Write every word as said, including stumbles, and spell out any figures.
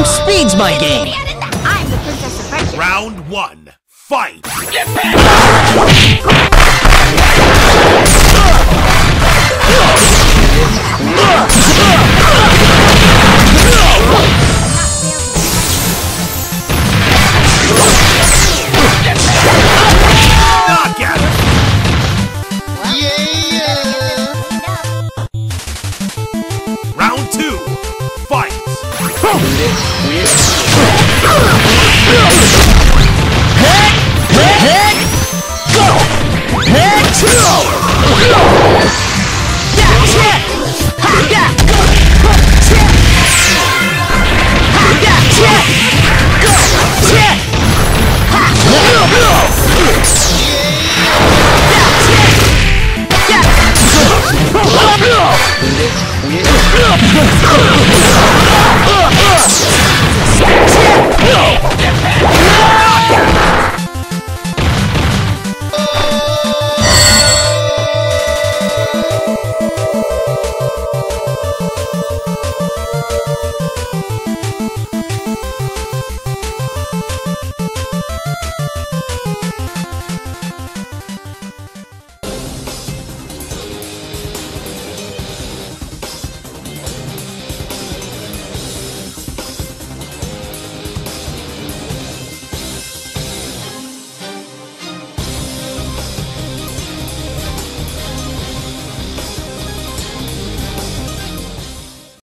speed's my game! I'm the Princess of Friendship. Round one, fight! Get back! Knockout! Yeah! Round two, fight!